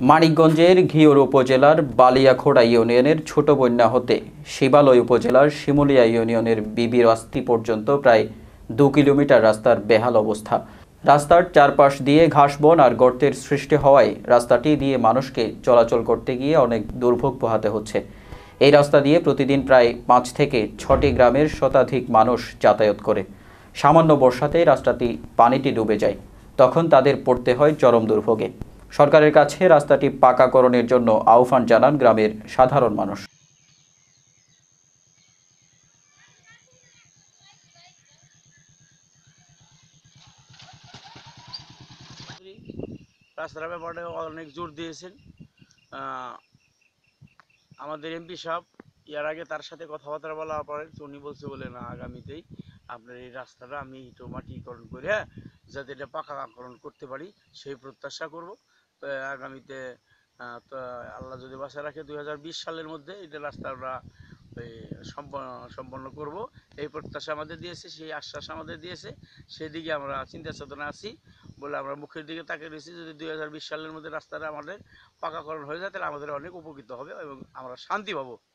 মানিকগঞ্জের ঘিওর উপজেলার বালিয়াখোড়া ইউনিয়নের ছোট বন্যা হতে শিবালয় উপজেলার শিমুলিয়া ইউনিয়নের বিবির আস্তি পর্যন্ত প্রায় 2 কিলোমিটার রাস্তার বেহাল অবস্থা। রাস্তার চারপাশ দিয়ে ঘাসবন আর গর্তের সৃষ্টি হওয়ায় রাস্তাটি দিয়ে মানুষকে চলাচল করতে গিয়ে অনেক দুর্ভোগ পোহাতে হচ্ছে। এই রাস্তা দিয়ে প্রতিদিন প্রায় 5 থেকে 6টি গ্রামের শতাধিক মানুষ যাতায়াত করে। সামান্য বর্ষাতেই রাস্তাটি পানিতে ডুবে যায়, তখন তাদের পড়তে হয় চরম দুর্ভোগে। সরকারের কাছে রাস্তাটি পাকাকরণের জন্য আহ্বান জানান গ্রামের সাধারণ মানুষ। রাস্তার ব্যাপারে অনেক জোর দিয়েছেন আমাদের এমপি সাহেব। এর আগে তার সাথে কথাবার্তা বলার পরে উনি বলছে বলে না, আগামীতেই আপনার এই রাস্তাটা আমি একটু মাটিকরণ করে যাতে এটা পাকাকরণ করতে পারি সেই প্রত্যাশা করব। তো আগামীতে তো আল্লাহ যদি বাঁচায় রাখে 2020 সালের মধ্যে এটা রাস্তা আমরা সম্পন্ন করব এই প্রত্যাশা আমাদের দিয়েছে, সেই আশ্বাস আমাদের দিয়েছে। সেদিকে আমরা চিন্তা চেতনা আছি বলে আমরা মুখের দিকে তাকিয়ে রয়েছি। যদি 2020 সালের মধ্যে রাস্তাটা আমাদের পাকাকরণ হয়ে যায় তাহলে আমাদের অনেক উপকৃত হবে এবং আমরা শান্তি পাবো।